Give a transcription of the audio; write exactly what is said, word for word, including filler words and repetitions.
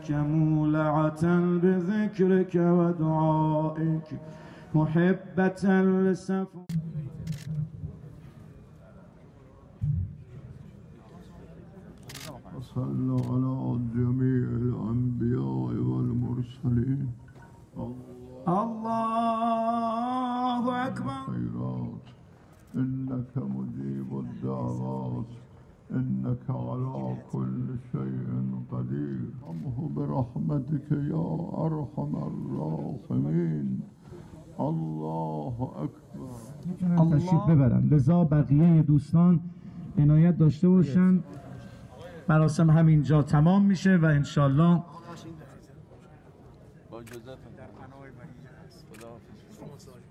بك مولعة بذكرك ودعائك محبة لسفر. صلوا على جميع الأنبياء والمرسلين. الله أكبر. خيرات إنك مجيب الدعوات إنك على كل شيء قدير. ارحمه برحمتك يا أرحم الراحمين. الله أكبر. میتونن تشریف ببرن، لذا بقیه دوستان عنایت داشته باشن. مراسم همینجا تمام میشه و انشالله با اجازت در پناه